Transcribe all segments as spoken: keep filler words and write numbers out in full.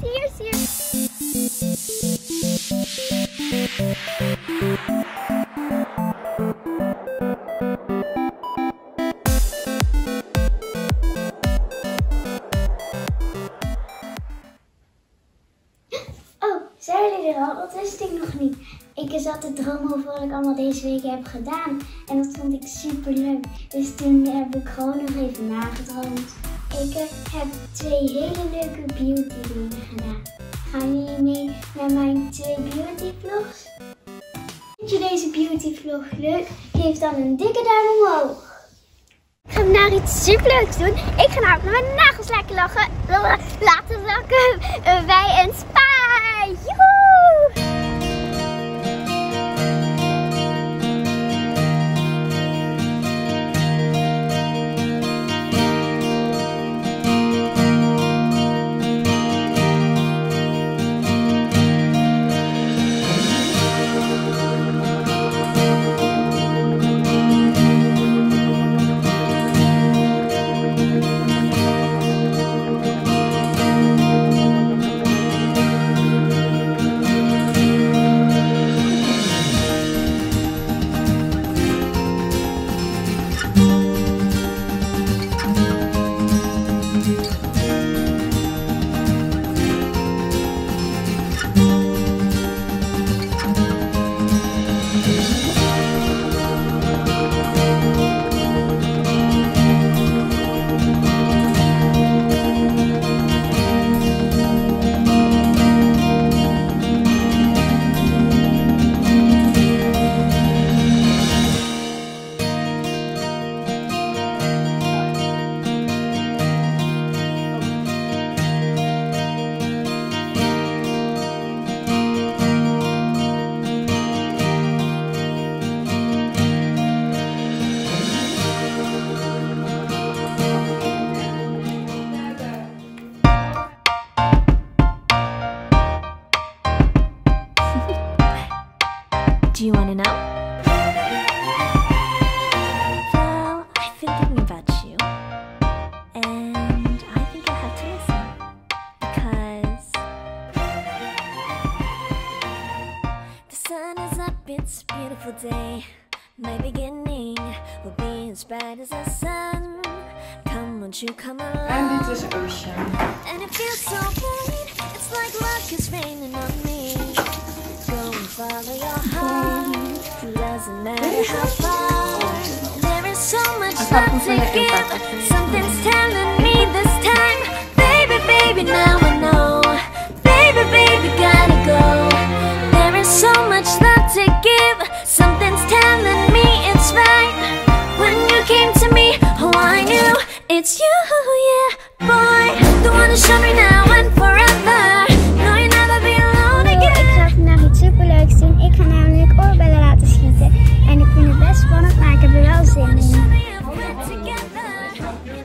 hier, zie je. Oh, zijn jullie er al? Dat wist ik nog niet. Ik zat te dromen over wat ik allemaal deze week heb gedaan. En dat vond ik super leuk. Dus toen heb ik gewoon nog even nagedroomd. Ik heb twee hele leuke beauty dingen gedaan. Gaan jullie mee naar mijn twee beauty vlogs? Vind je deze beauty vlog leuk? Geef dan een dikke duim omhoog. Ik ga naar iets superleuks doen. Ik ga namelijk met mijn nagels lekker lachen. Laten zakken bij een spa. Joehoe! Do you want to know? Well, I've been thinking about you, and I think I have to listen, because the sun is up, it's a beautiful day. My beginning will be as bright as the sun. Come, won't you come along? En dit is Ocean. And it feels so good, it's like luck is raining on me. Go and follow your heart. Doesn't matter how far. There is so much love to give. Something's telling me this time. Baby, baby, now I know. Baby, baby, gotta go. There is so much love to give. Something's telling me it's right. When you came to me, oh, I knew it's you, yeah, boy. The one to show me now and forever. No, you'll never be alone again. Ik ga vandaag iets superleuks doen. Ik ga namelijk oorbellen laten schieten. En ik vind het best spannend, maar ik heb er wel zin in.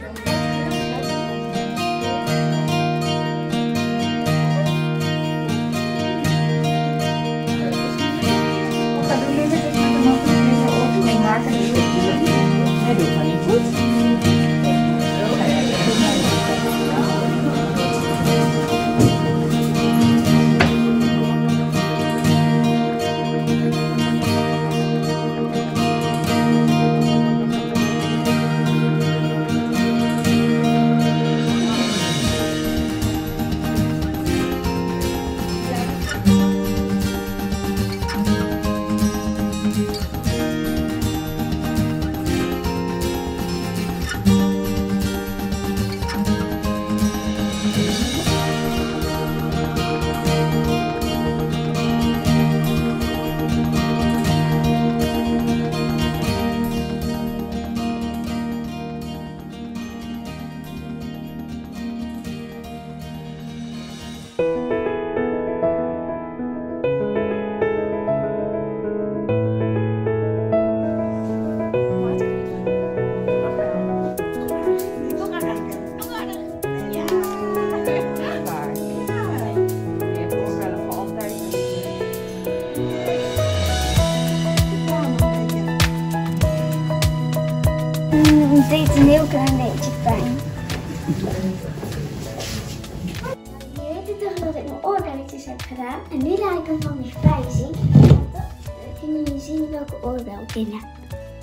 oorbelletjes heb gedaan. En nu laat ik hem van dichtbij zien. Want dan kunnen jullie zien welke oorbel ik in heb.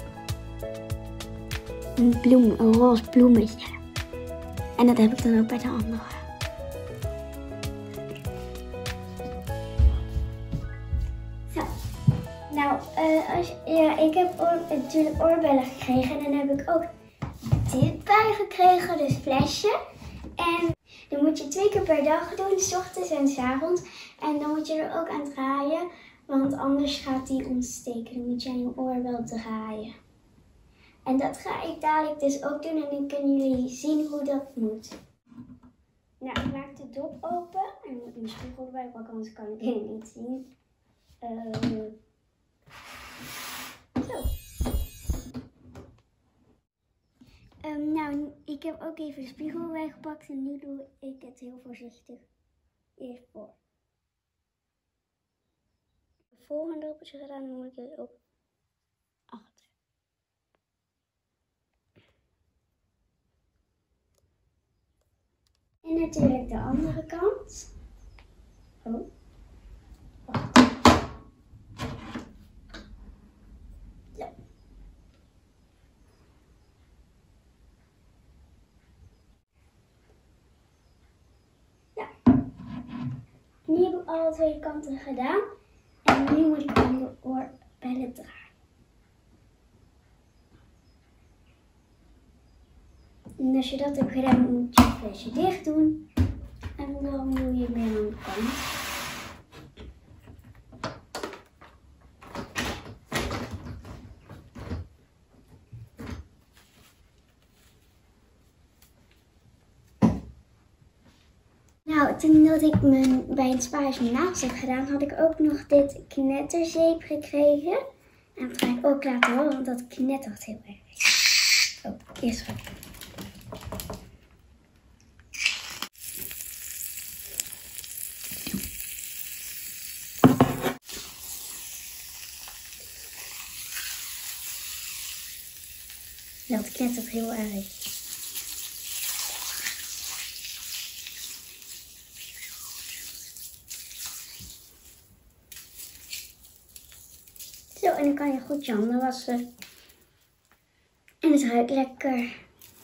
Een bloem, een roze bloemetje. En dat heb ik dan ook bij de andere. Zo. Nou, uh, als, ja, ik heb oor, natuurlijk oorbellen gekregen. En dan heb ik ook dit bij gekregen, dus flesje. En dan moet je twee keer per dag doen, 's ochtends en 's avonds. En dan moet je er ook aan draaien, want anders gaat die ontsteken. Dan moet je aan je oorbel draaien. En dat ga ik dadelijk dus ook doen en dan kunnen jullie zien hoe dat moet. Nou, ik maak de dop open en ik moet mijn spiegel erbij pakken, anders kan ik het niet zien. Uh, zo. Um, nou, ik heb ook even de spiegel erbij gepakt en nu doe ik het heel voorzichtig eerst voor. De volgende druppeltje gedaan, dan moet ik het ook achter. En natuurlijk de andere kant. Oh. Wacht. Zo. Ja. Nu heb ik alle twee kanten gedaan. En nu moet ik aan de oorbellen draaien. En als je dat hebt gedaan, moet je het flesje dicht doen. En dan doe je weer aan de kant. Nou, toen dat ik mijn, bij het spaars mijn nagels heb gedaan, had ik ook nog dit knetterzeep gekregen. En dat ga ik ook laten horen, want dat knettert heel erg. Oh, eerst ga ik. Dat knettert heel erg. Zo, en dan kan je goed je handen wassen. En het ruikt lekker.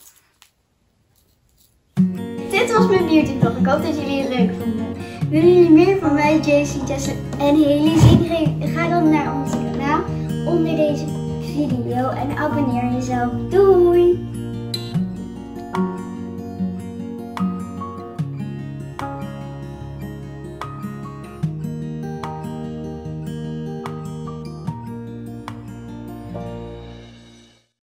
Dit was mijn beauty vlog. Ik hoop dat jullie het leuk vonden. Willen jullie meer van mij, Jaycee, Jesse en Haley zien? Ga dan naar ons kanaal onder deze video en abonneer jezelf. Doei!